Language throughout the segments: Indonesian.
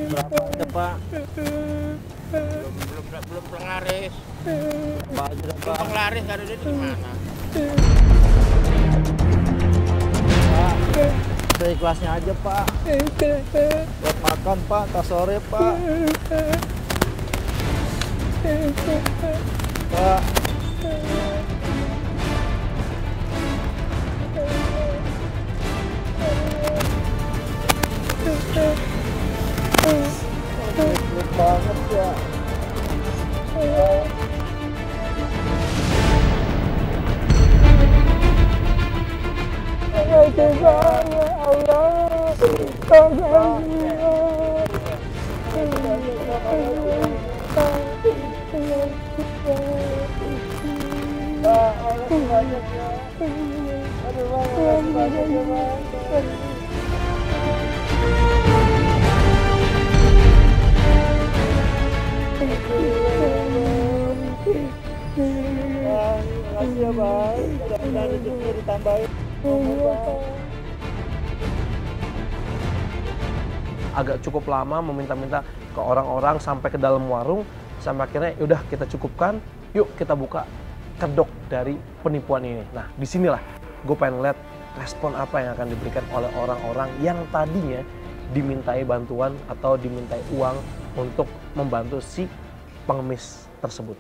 berapa aja Pak? Belum penglaris. Apa aja dah, Belum Pak? penglaris ada di mana? Pak, seikhlasnya aja Pak. Buat makan Pak, tas sore Pak. Pak. Pelit banget ya. Makasih ya Bang, mudah-mudahan rezekinya ditambahin. Agak cukup lama meminta-minta ke orang-orang sampai ke dalam warung, sampai akhirnya yaudah kita cukupkan, yuk kita buka kedok dari penipuan ini. Nah disinilah gue pengen lihat respon apa yang akan diberikan oleh orang-orang yang tadinya dimintai bantuan atau dimintai uang untuk membantu si pengemis tersebut.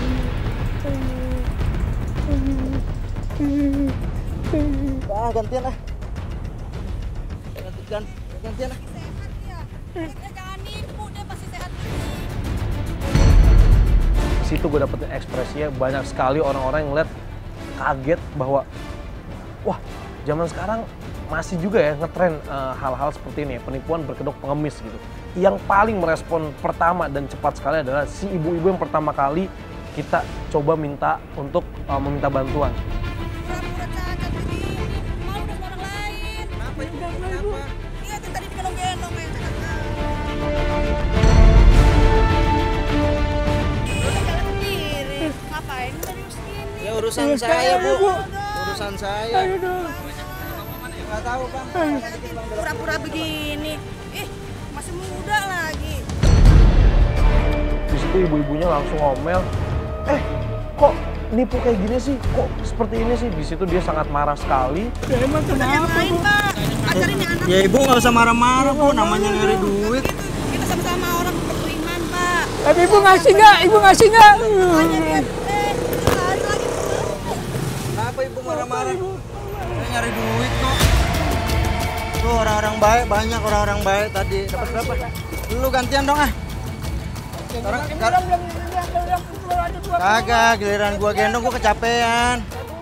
Gantian lah. Gantian lah. Jangan nipu, dia pasti sehat. Di situ gue dapetin ekspresinya, banyak sekali orang-orang yang ngeliat kaget bahwa wah zaman sekarang masih juga ya ngetren hal-hal seperti ini ya, penipuan berkedok pengemis gitu. Yang paling merespon pertama dan cepat sekali adalah si ibu-ibu yang pertama kali kita coba minta untuk meminta bantuan. Pura-pura cacat begini, malu dengan orang lain. Kenapa ibu? Kenapa? Iya, tuh tadi digendong-gendong kayak cacat. Udah jalan sendiri. Ngapain dari sini? Ya urusan saya Bu. Urusan saya. Nggak tahu Bang. Pura-pura begini. Ih, masih muda lagi. Di situ ibu-ibunya langsung ngomel, kok nipu kayak gini sih? Kok seperti ini sih? Di situ dia sangat marah sekali. Ya emang kenapa, Bu? Ajarin yang anak. Ya Ibu nggak usah marah-marah Bu, namanya nyari duit. Kita sama-sama orang beriman, Pak. Tapi ibu ngasih nggak? Ibu ngasih nggak? Makanya dia, lari lagi. Kenapa Ibu marah-marah? Saya nyari duit kok. Tuh orang-orang baik, banyak orang-orang baik tadi. Dapat berapa? Lu gantian dong ah. Kagak, giliran gua gendong gua kecapean.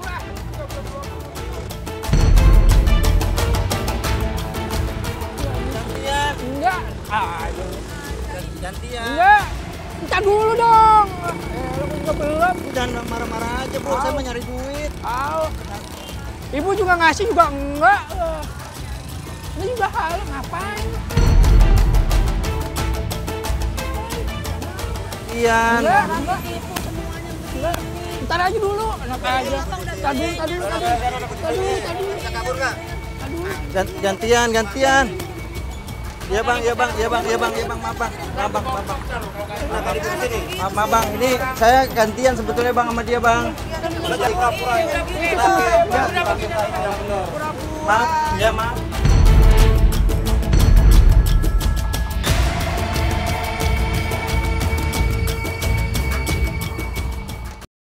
Gantian. Enggak. Gantian. Enggak. Minta dulu dong. Lu juga belum. Jangan marah-marah aja Bu, saya mau nyari duit. Ibu juga ngasih juga enggak. Ini juga hal ngapain? Ian. Enggak. Tipu semuanya begini. Ntar aja dulu. Enak aja. Tadi. Kabur nggak? Gantian. Iya bang, maaf bang. Maaf bang, ini saya gantian sebetulnya bang sama dia bang. Maaf, ya maaf.